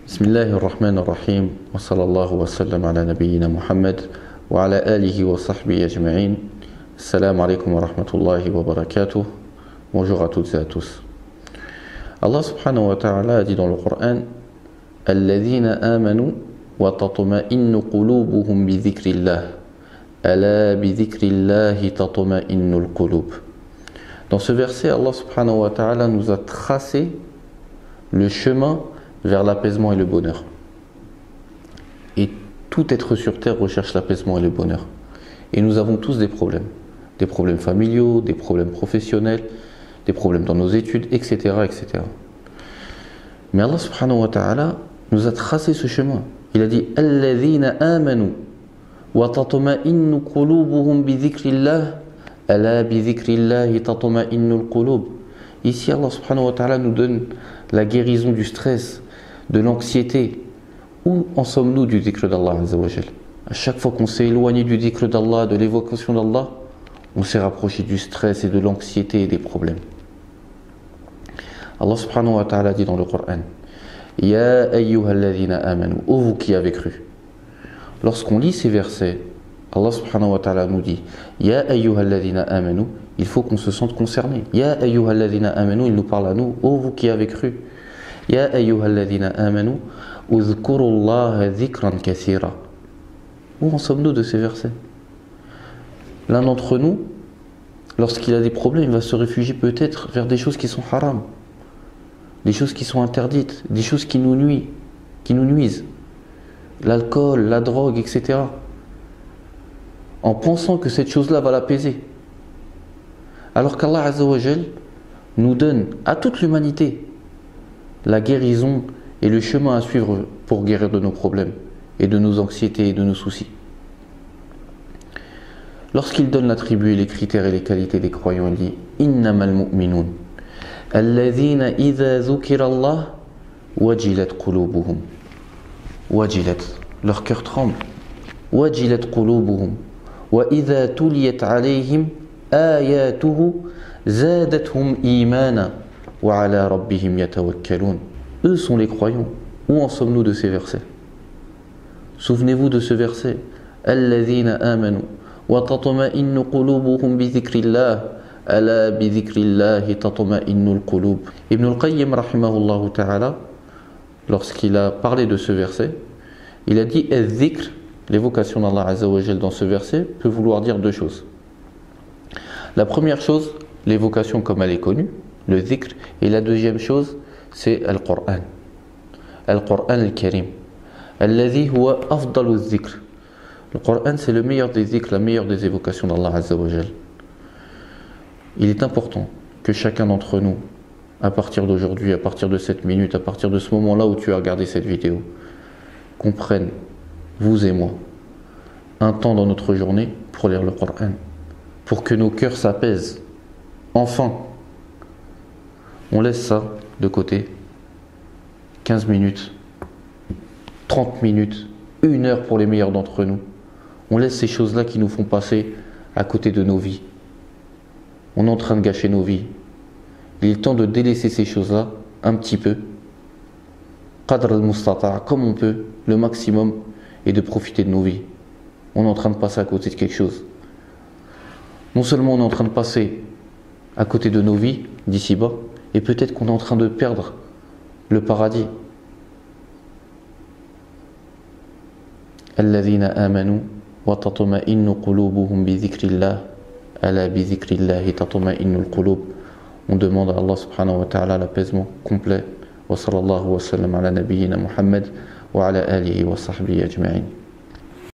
بسم الله الرحمن الرحيم وصلى الله وسلم على نبينا محمد وعلى آله وصحبه أجمعين. Assalamu alaikum wa rahmatullahi wa barakatuh. Bonjour à toutes et à tous. Allah subhanahu wa ta'ala a dit dans le Coran: Alladhina amanu wa tatma'innu qulubuhum bi dhikrillah. Ala bi dhikrillahi tatma'innul qulub. Dans ce verset, Allah subhanahu wa ta'ala nous a tracé le chemin vers l'apaisement et le bonheur. Et tout être sur terre recherche l'apaisement et le bonheur. Et nous avons tous des problèmes familiaux, des problèmes professionnels, des problèmes dans nos études, etc. etc. Mais Allah subhanahu wa ta'ala nous a tracé ce chemin. Il a dit: Alladhina amanu wa tatma'innu qulubuhum bi dhikrillah, ala bi dhikrillahi tatma'innul qulub. Ici, Allah subhanahu wa ta'ala nous donne la guérison du stress, de l'anxiété. Où en sommes-nous du dhikr d'Allah Azza wa Jal? À chaque fois qu'on s'est éloigné du dhikr d'Allah, de l'évocation d'Allah, on s'est rapproché du stress et de l'anxiété et des problèmes. Allah subhanahu wa ta'ala dit dans le Coran: Ya ayyuhalladhina amanu, ô vous qui avez cru. Lorsqu'on lit ces versets, Allah subhanahu wa ta'ala nous dit: Ya ayyuhalladhina amanu, il faut qu'on se sente concerné. Ya ayyuhalladhina amanu, il nous parle à nous, ô vous qui avez cru. Ya ayyuhalladhina amanu, udhkurullaha dhikran kathira. Où en sommes-nous de ces versets? L'un d'entre nous, lorsqu'il a des problèmes, il va se réfugier peut-être vers des choses qui sont haram, des choses qui sont interdites, des choses qui nous nuisent, l'alcool, la drogue, etc. En pensant que cette chose-là va l'apaiser. Alors qu'Allah Azza wa Jal nous donne à toute l'humanité la guérison et le chemin à suivre pour guérir de nos problèmes et de nos anxiétés et de nos soucis. Lorsqu'il donne l'attribut et les critères et les qualités des croyants, il dit: Innamal mu'minun alladhina idha dhukira Allah wajilat qulubuhum. Wajilat, leur cœur tremble. Wajilat qulubuhum wa idha tuliyat alayhim ayatuhu zadathum imana wa ala rabbihim yatawakkalun. Eux sont les croyants. Où en sommes-nous de ces versets? Souvenez-vous de ce verset: Alladhina amanu wa tatma'innu qulubuhum bi dhikrillah, ala bi dhikrillahi tatma'innul qulub. Ibn al-Qayyim rahimahullah ta'ala, lorsqu'il a parlé de ce verset, il a dit: al-dhikr, l'évocation d'Allah Azza wa Jal dans ce verset, peut vouloir dire deux choses. La première chose, l'évocation comme elle est connue, le dhikr, et la deuxième chose, c'est Al-Qur'an. Al-Qur'an al-Karim. Alladhi huwa afdalu dhikr. Le Qur'an, c'est le meilleur des dhikrs, la meilleure des évocations d'Allah Azza wa Jal. Il est important que chacun d'entre nous, à partir d'aujourd'hui, à partir de cette minute, à partir de ce moment-là où tu as regardé cette vidéo, comprenne, vous et moi, un temps dans notre journée pour lire le Qur'an, pour que nos cœurs s'apaisent. Enfin, on laisse ça de côté. 15 minutes, 30 minutes, 1 heure pour les meilleurs d'entre nous. On laisse ces choses-là qui nous font passer à côté de nos vies. On est en train de gâcher nos vies. Il est temps de délaisser ces choses-là un petit peu, qadr al-mustata', comme on peut, le maximum, et de profiter de nos vies. On est en train de passer à côté de quelque chose. Non seulement on est en train de passer à côté de nos vies, d'ici-bas, et peut-être qu'on est en train de perdre le paradis. Alladhina amanu wa tatma'innu qulubuhum bi dhikrillah, ala bi dhikrillahi tatma'innul qulub. On demande à Allah subhanahu wa ta'ala l'apaisement complet. Wa sallallahu wa sallam ala nabiyyina Muhammad wa ala alihi wa sahbihi ajma'in.